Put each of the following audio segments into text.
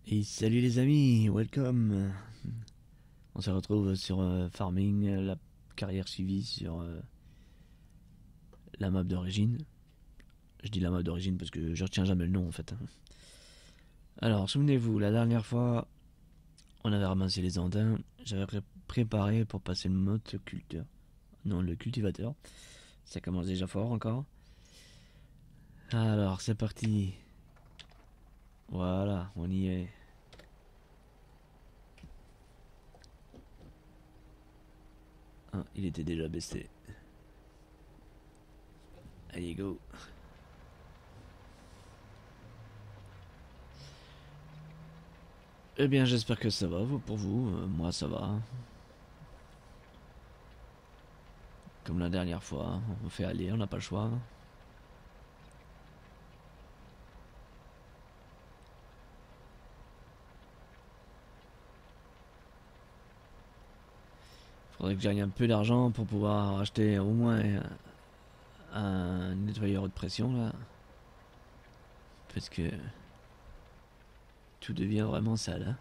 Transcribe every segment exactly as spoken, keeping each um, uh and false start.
Et salut les amis, welcome. On se retrouve sur euh, Farming, euh, la carrière suivie sur euh, la map d'origine. Je dis la map d'origine parce que je retiens jamais le nom en fait. Alors, souvenez-vous, la dernière fois, on avait ramassé les andins. J'avais pré- préparé pour passer le motoculteur. Non, le cultivateur. Ça commence déjà fort encore. Alors, c'est parti. Voilà, on y est. Ah, il était déjà baissé. Allez, go. Eh bien, j'espère que ça va pour vous. Euh, moi, ça va. Comme la dernière fois, on fait aller, on n'a pas le choix. Faudrait que j'aille un peu d'argent pour pouvoir acheter au moins un nettoyeur haute pression là. Parce que tout devient vraiment sale. Hein.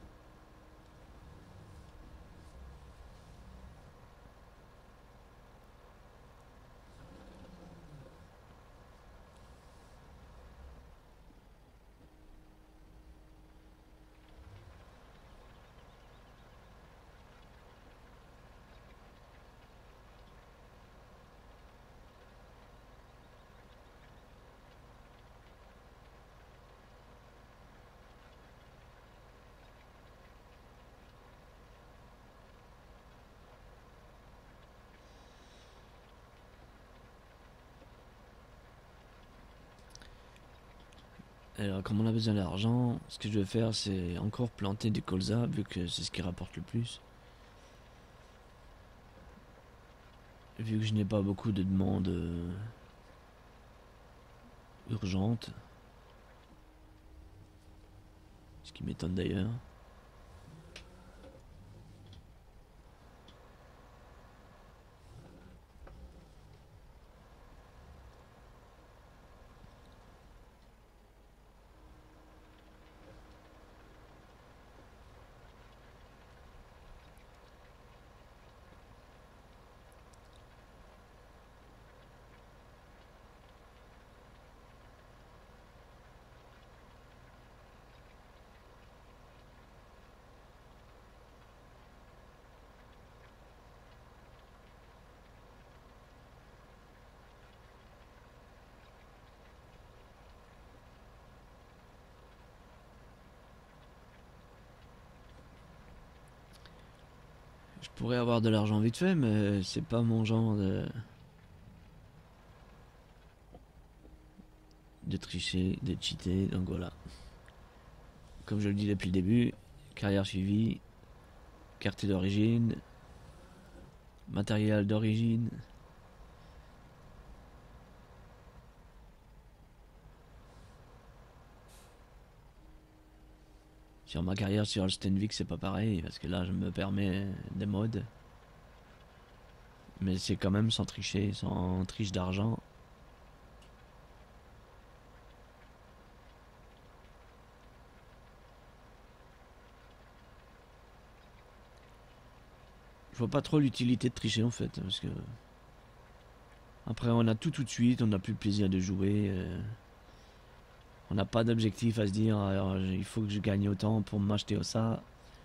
Alors comme on a besoin d'argent, ce que je vais faire c'est encore planter du colza vu que c'est ce qui rapporte le plus. Vu que je n'ai pas beaucoup de demandes euh, urgentes. Ce qui m'étonne d'ailleurs. Je pourrais avoir de l'argent vite fait mais c'est pas mon genre de, de tricher, de cheater, donc voilà. Comme je le dis depuis le début, carrière suivie, carte d'origine, matériel d'origine. Sur ma carrière sur Alstenvik, c'est pas pareil, parce que là, je me permets des modes. Mais c'est quand même sans tricher, sans triche d'argent. Je vois pas trop l'utilité de tricher en fait, parce que après on a tout tout de suite, on n'a plus le plaisir de jouer. euh, on n'a pas d'objectif à se dire, alors il faut que je gagne autant pour m'acheter ça.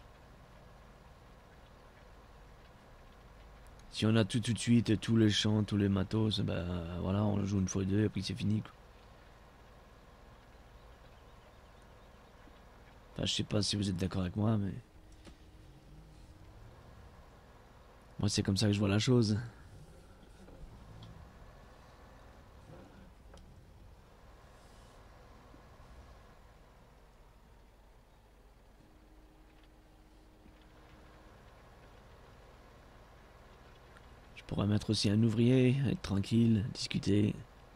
Si on a tout tout de suite, tous les champs, tous les matos, ben voilà, on joue une fois deux et puis c'est fini. Quoi. Enfin, je sais pas si vous êtes d'accord avec moi, mais moi c'est comme ça que je vois la chose. Je pourrais mettre aussi un ouvrier, être tranquille, discuter.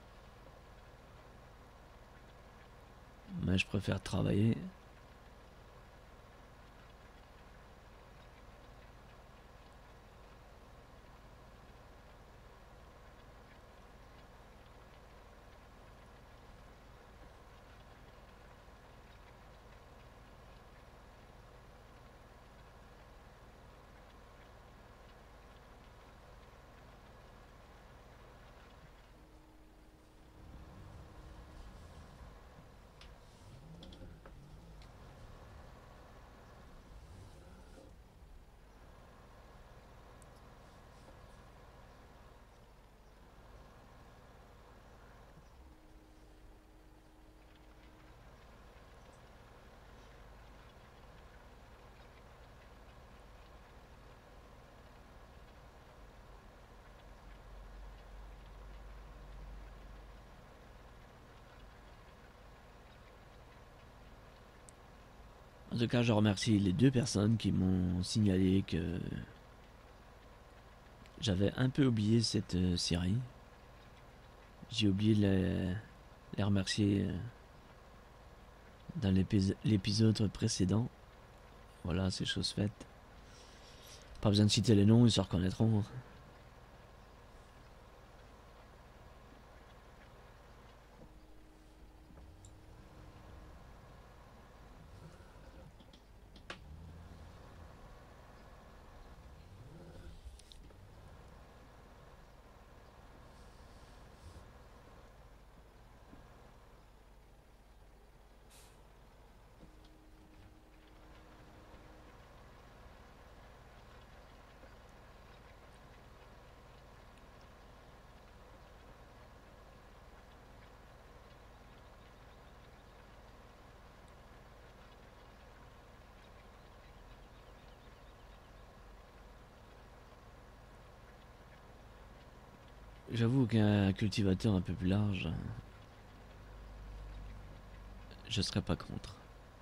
Mais je préfère travailler. En tout cas, je remercie les deux personnes qui m'ont signalé que j'avais un peu oublié cette euh, série. J'ai oublié de les, les remercier euh, dans l'épisode précédent. Voilà, c'est chose faite. Pas besoin de citer les noms, ils se reconnaîtront. J'avoue qu'un cultivateur un peu plus large, je serais pas contre.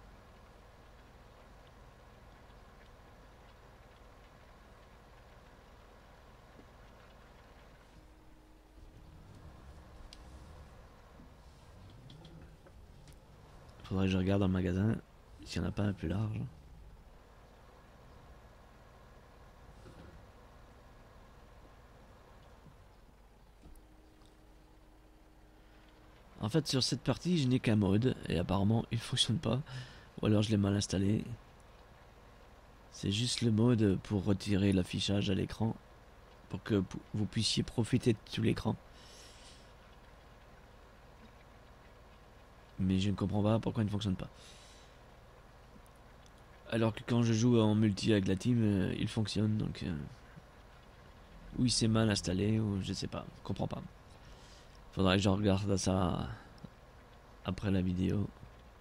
Faudrait que je regarde dans le magasin s'il n'y en a pas un plus large. En fait, sur cette partie, je n'ai qu'un mode et apparemment il fonctionne pas. Ou alors je l'ai mal installé. C'est juste le mode pour retirer l'affichage à l'écran. Pour que vous puissiez profiter de tout l'écran. Mais je ne comprends pas pourquoi il ne fonctionne pas. Alors que quand je joue en multi avec la team, euh, il fonctionne donc. Euh, ou il s'est mal installé, ou je sais pas, je comprends pas. Faudrait que je regarde ça après la vidéo.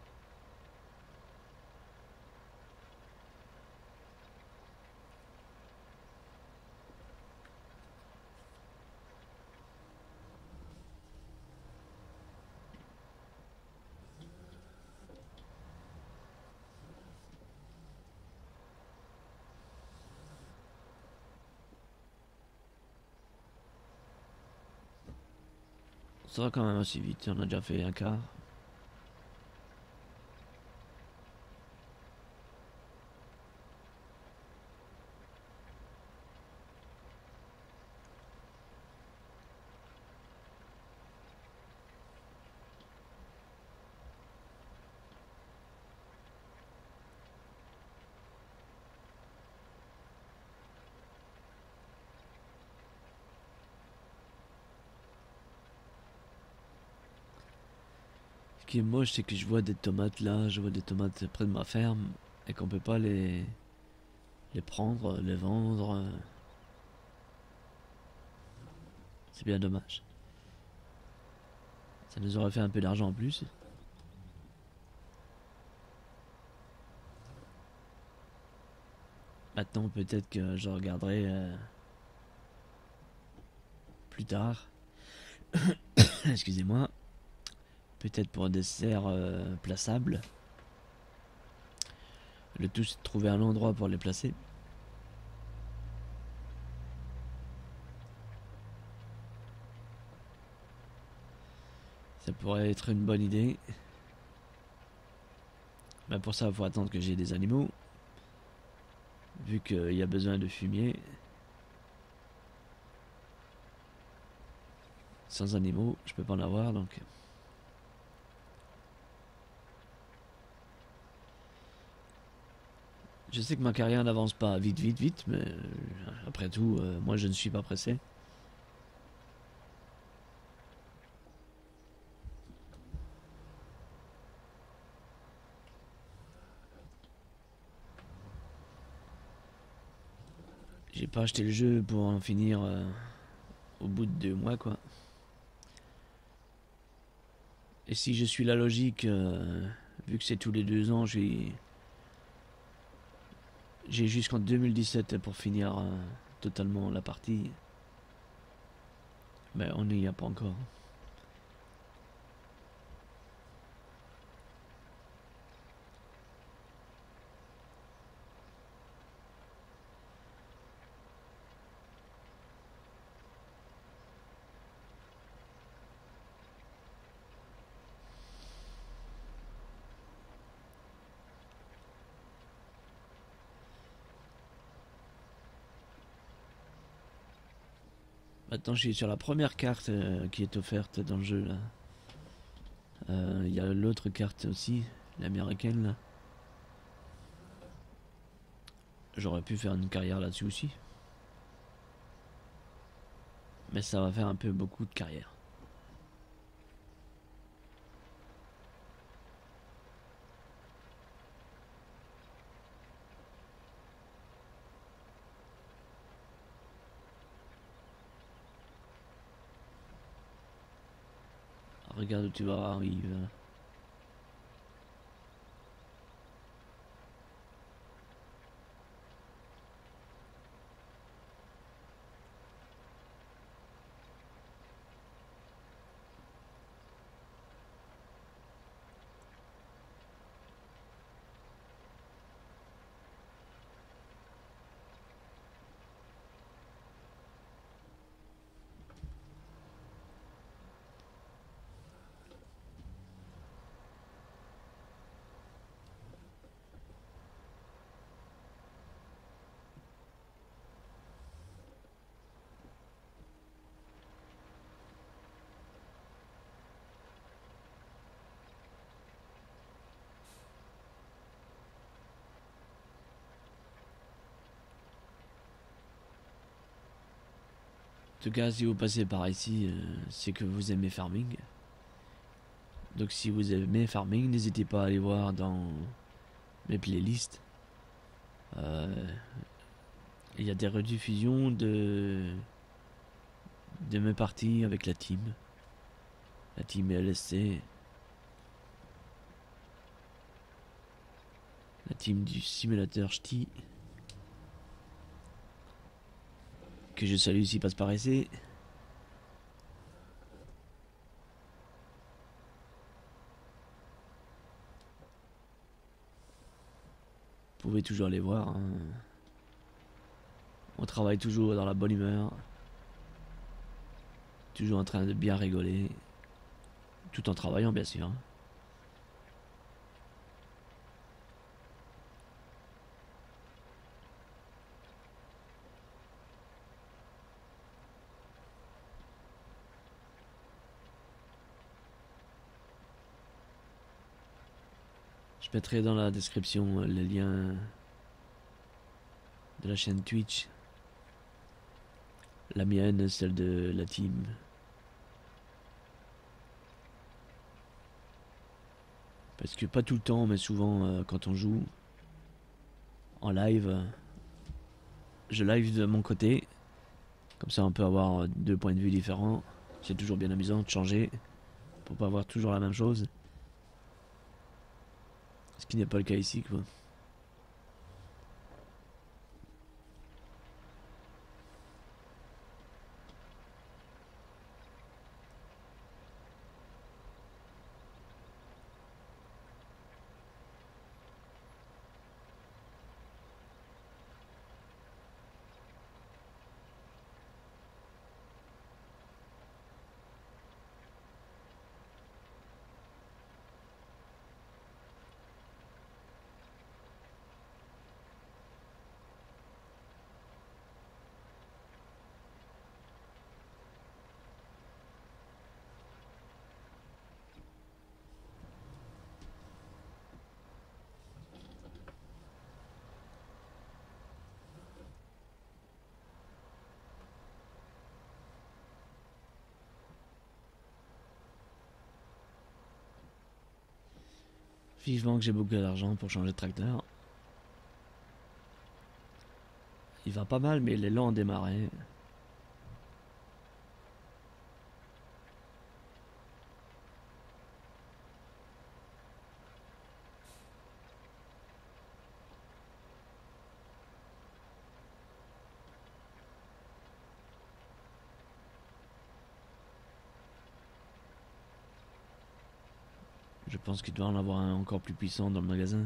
Ça va quand même assez vite, on a déjà fait un quart. Ce qui est moche, c'est que je vois des tomates là, je vois des tomates près de ma ferme, et qu'on peut pas les, les prendre, les vendre. C'est bien dommage. Ça nous aurait fait un peu d'argent en plus. Maintenant, peut-être que je regarderai euh, plus tard. Excusez-moi. Peut-être pour des serres euh, plaçables. Le tout, c'est de trouver un endroit pour les placer. Ça pourrait être une bonne idée. Mais pour ça, il faut attendre que j'ai des animaux. Vu qu'il y a besoin de fumier. Sans animaux, je peux pas en avoir, donc... Je sais que ma carrière n'avance pas vite, vite, vite, mais euh, après tout, euh, moi je ne suis pas pressé. J'ai pas acheté le jeu pour en finir euh, au bout de deux mois, quoi. Et si je suis la logique, euh, vu que c'est tous les deux ans, j'ai j'ai jusqu'en deux mille dix-sept pour finir euh, totalement la partie. Mais on n'y a pas encore. Maintenant, je suis sur la première carte euh, qui est offerte dans le jeu là. Il euh, y a l'autre carte aussi, l'américaine là. J'aurais pu faire une carrière là-dessus aussi. Mais ça va faire un peu beaucoup de carrière. Regarde où tu vas arriver. En tout cas, si vous passez par ici, euh, c'est que vous aimez farming. Donc si vous aimez farming, n'hésitez pas à aller voir dans mes playlists. Euh, Il y a des rediffusions de, de mes parties avec la team. La team L S C. La team du simulateur ch'ti. Que je salue s'il passe par ici. Vous pouvez toujours les voir. Hein. On travaille toujours dans la bonne humeur. Toujours en train de bien rigoler. Tout en travaillant, bien sûr. Je mettrai dans la description les liens de la chaîne Twitch. La mienne, celle de la team. Parce que pas tout le temps, mais souvent euh, quand on joue en live, euh, je live de mon côté. Comme ça on peut avoir deux points de vue différents. C'est toujours bien amusant de changer. Pour pas avoir toujours la même chose. Ce qui n'est pas le cas ici, quoi. Vivement que j'ai beaucoup d'argent pour changer de tracteur. Il va pas mal, mais il est lent à démarrer. Je pense qu'il doit en avoir un encore plus puissant dans le magasin.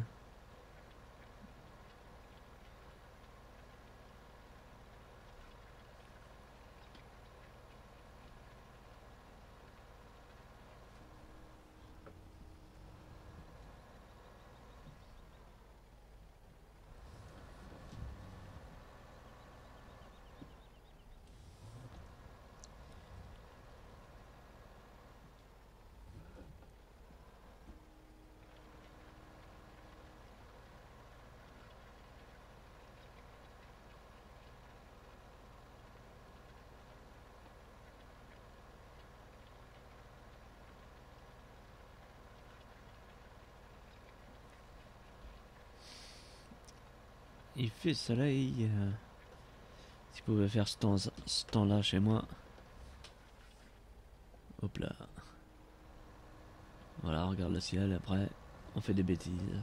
il fait soleil. Euh, si vous pouvez faire ce temps, ce temps-là chez moi. Hop là. Voilà, on regarde le ciel, après, on fait des bêtises.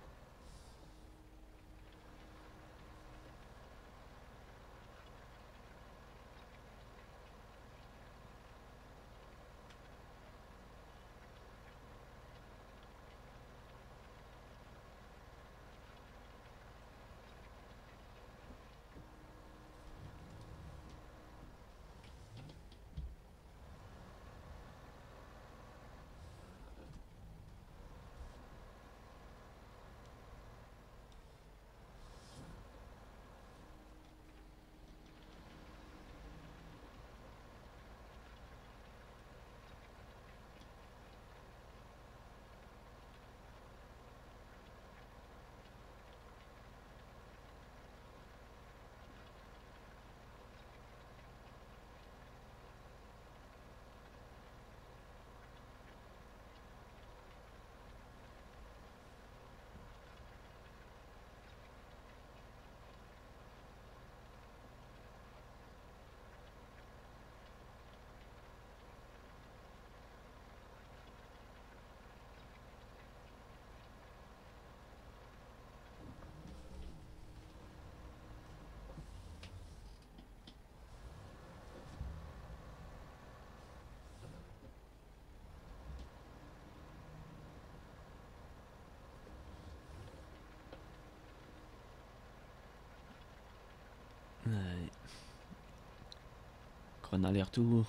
Ouais. Encore un aller-retour.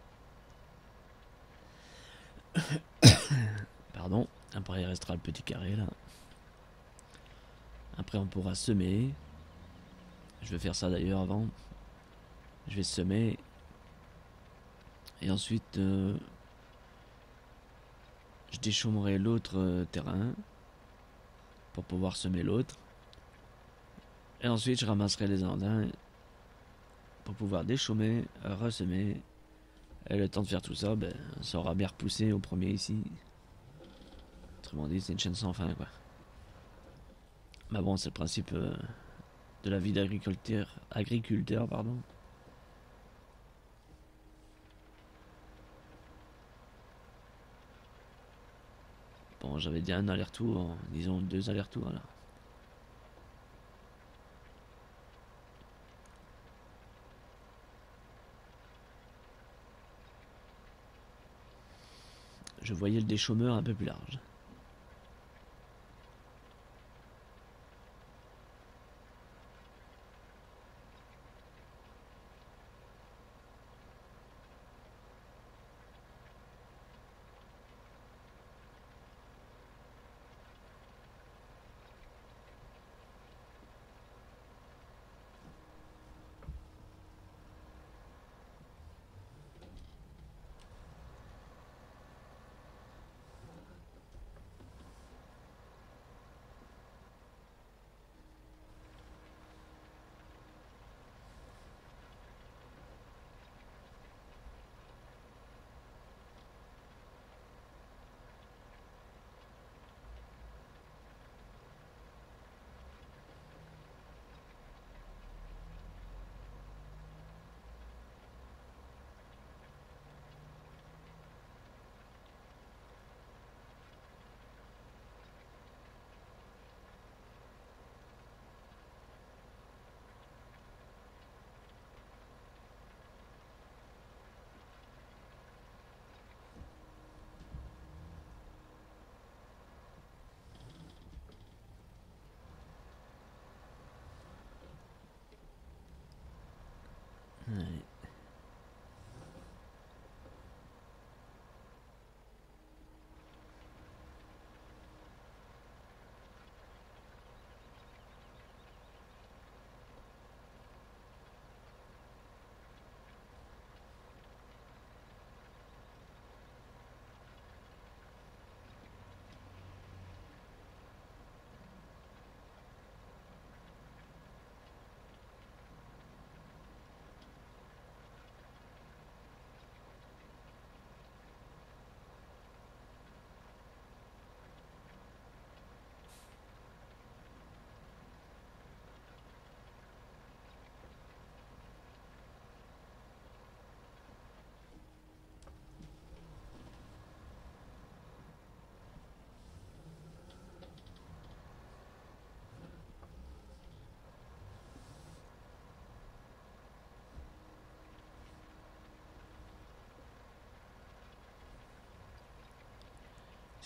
Pardon. Après il restera le petit carré là. Après on pourra semer. Je vais faire ça d'ailleurs avant. Je vais semer. Et ensuite euh, je déchaumerai l'autre euh, terrain pour pouvoir semer l'autre. Et ensuite je ramasserai les andins pour pouvoir déchaumer, ressemer. Et le temps de faire tout ça, ben, ça aura bien repoussé au premier ici. Autrement dit, c'est une chaîne sans fin, quoi. Mais bon, c'est le principe euh, de la vie d'agriculteur, agriculteur, pardon. Bon, j'avais dit un aller-retour, disons deux allers-retours, là. Je voyais le déchaumeur un peu plus large.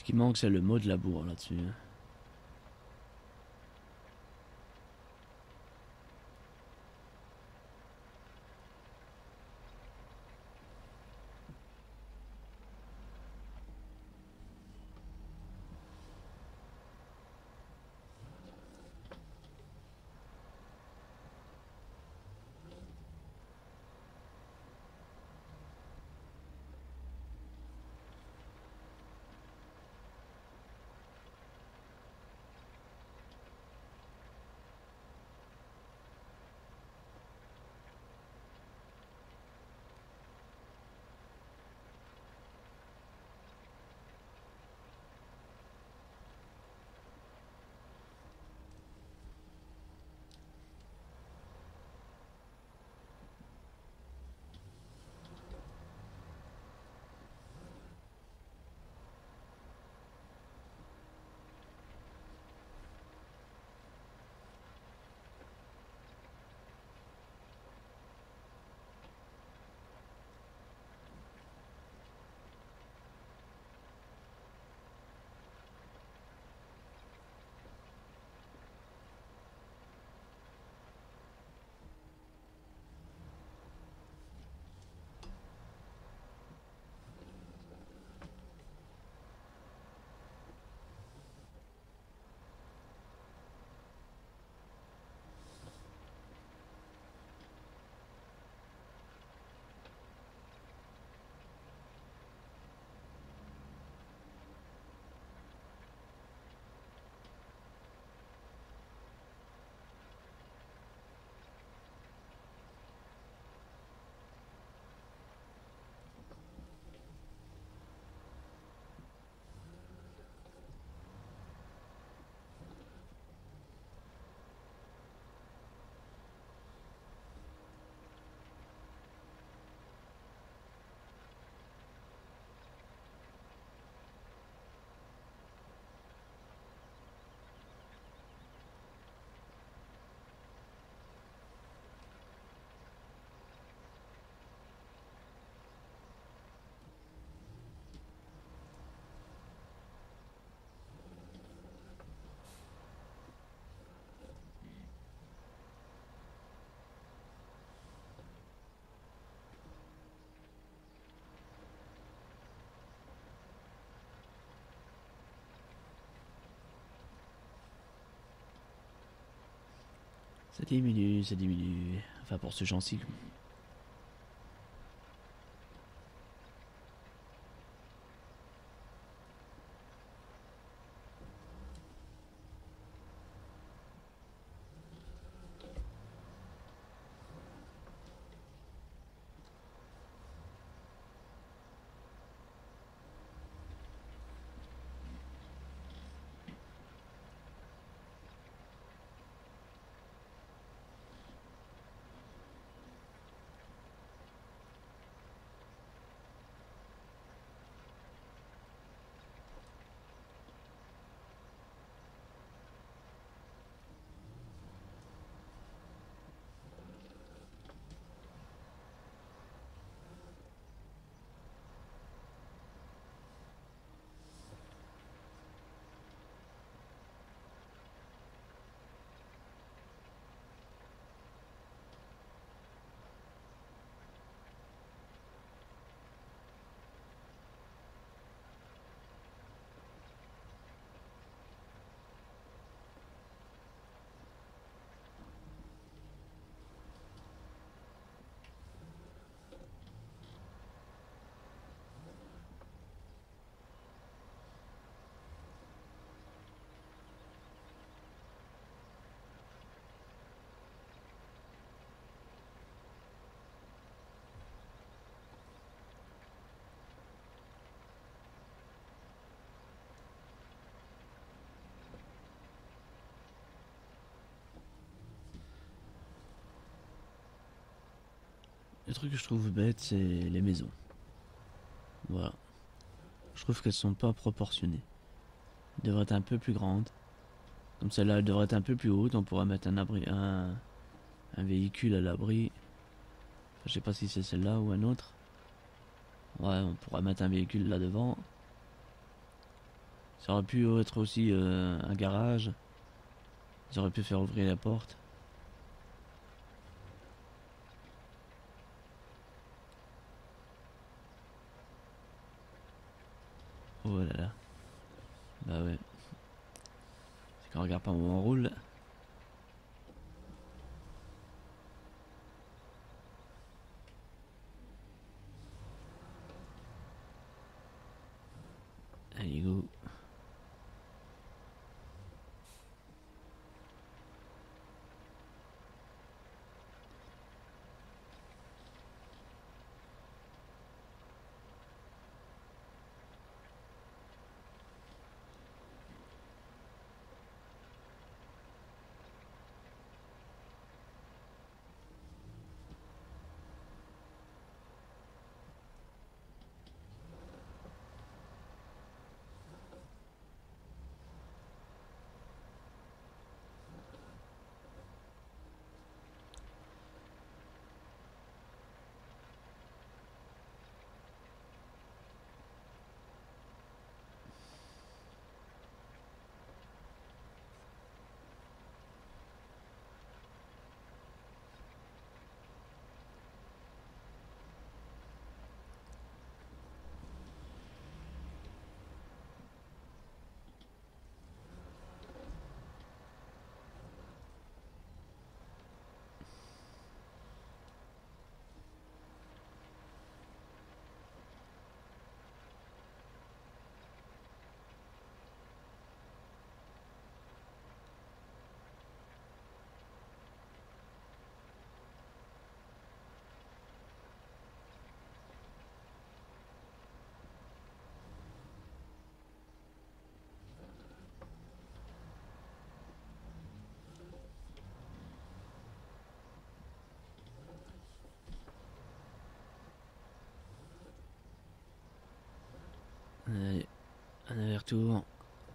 Ce qui manque, c'est le mot de labour là-dessus. Ça diminue, ça diminue. Enfin, pour ce genre-ci. Le truc que je trouve bête, c'est les maisons. Voilà. Je trouve qu'elles sont pas proportionnées. Elles devraient être un peu plus grandes. Comme celle-là, elle devrait être un peu plus haute. On pourrait mettre un abri, un, un véhicule à l'abri. Enfin, je sais pas si c'est celle-là ou un autre. Ouais, on pourrait mettre un véhicule là devant. Ça aurait pu être aussi euh, un garage. Ils auraient pu faire ouvrir la porte. Oh là là. Bah ouais. C'est qu'on regarde pas où on roule. Allez go. Allez, un aller-retour.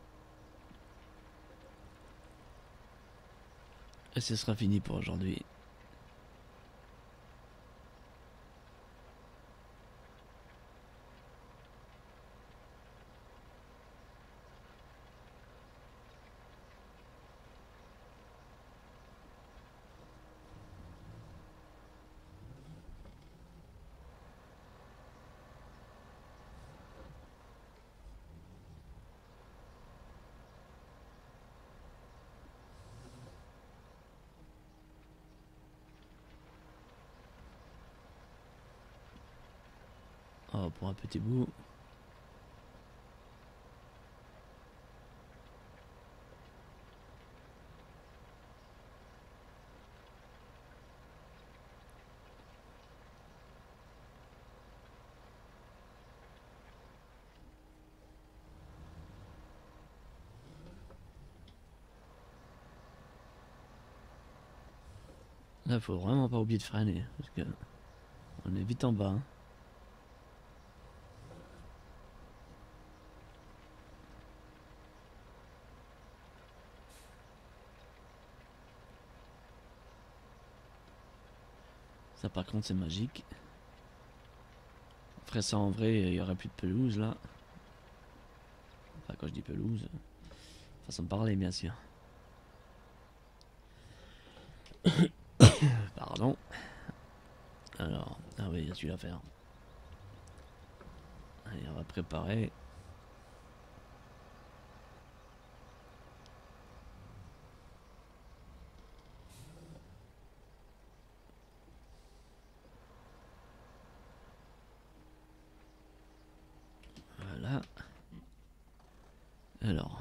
Et ce sera fini pour aujourd'hui. Oh, pour un petit bout. Là, faut vraiment pas oublier de freiner. Parce que on est vite en bas. Hein. Ça, par contre, c'est magique. On ferait ça en vrai, il y aurait plus de pelouse là. Enfin, quand je dis pelouse, façon de parler, bien sûr. Pardon. Alors, ah oui, il y a celui-là à faire. Allez, on va préparer. Voilà. Alors.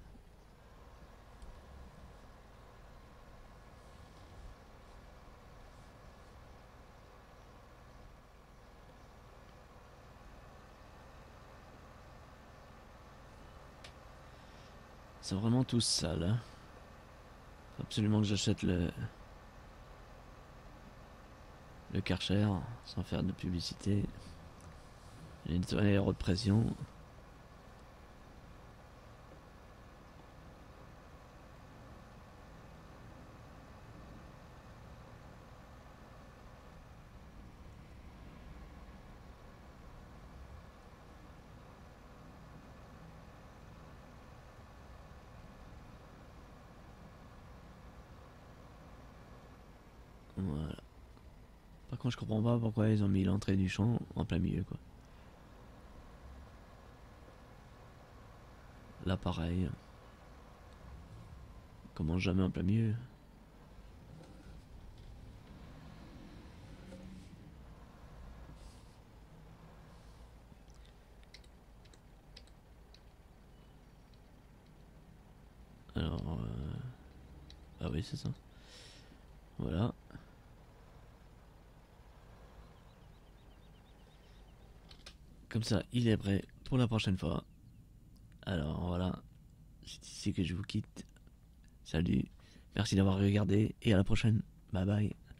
C'est vraiment tous sales. Hein. Faut absolument que j'achète le... le Karcher, sans faire de publicité. J'ai nettoyé les de pression. contre, je comprends pas pourquoi ils ont mis l'entrée du champ en plein milieu, quoi. Là, pareil. Comment jamais en plein milieu. Alors, euh... ah oui, c'est ça. Voilà. Comme ça, il est prêt pour la prochaine fois. Alors voilà, c'est ici que je vous quitte. Salut, merci d'avoir regardé et à la prochaine. Bye bye.